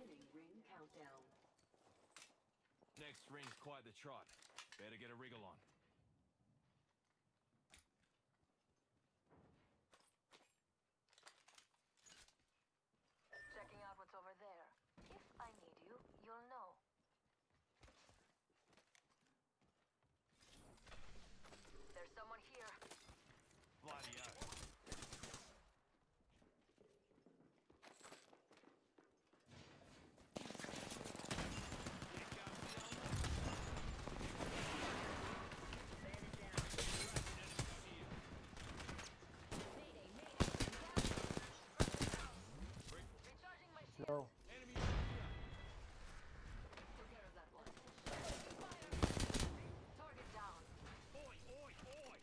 Beginning ring countdown. Next ring's quite the trot. Better get a wriggle on. Checking out what's over there. If I need you, you'll know. There's someone here. Bloody hell. Recharging my shield. No. Enemy over here. Took care of that one. Fire! Target down. Oi, oi, oi!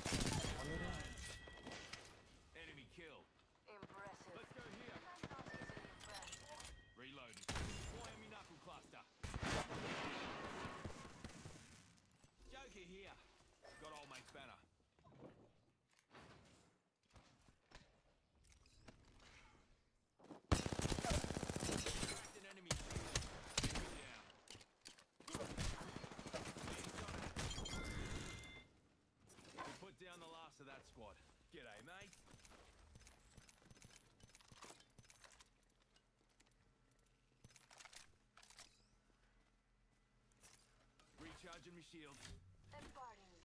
Enemy killed. Impressive. Let's go here. I'm not easily impressed. Reloading. Fire me knuckle cluster. Joker here. Got old mate's banner. Cracked an enemy shield. Enemy down. We put down the last of that squad. G'day, mate. Recharging my shield.